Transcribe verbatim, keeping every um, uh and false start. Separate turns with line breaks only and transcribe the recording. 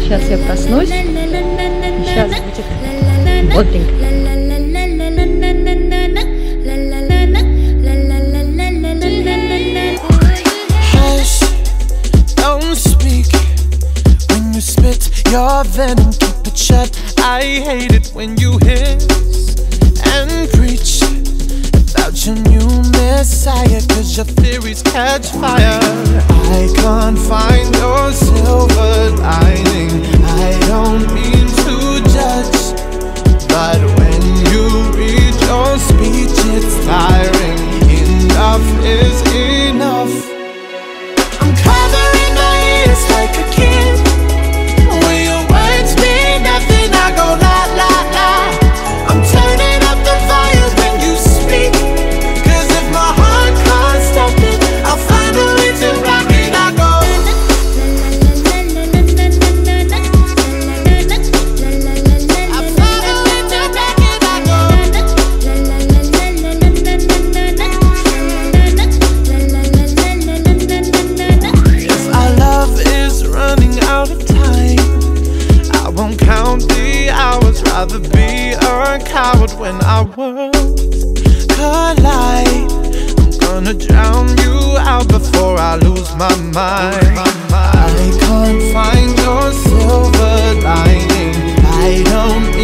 Сейчас я проснусь. Сейчас будет бодренько.
Your venom, keep it shut. I hate it when you hiss and preach about your new messiah, cause your theories catch fire. I can't find your silver lining. I don't mean to judge, but when you read your speech it's tiring. Enough is enough. I'm covering my ears like a kid. Rather be a coward when our worlds collide. I'm gonna drown you out before I lose my mind. I can't find your silver lining. I don't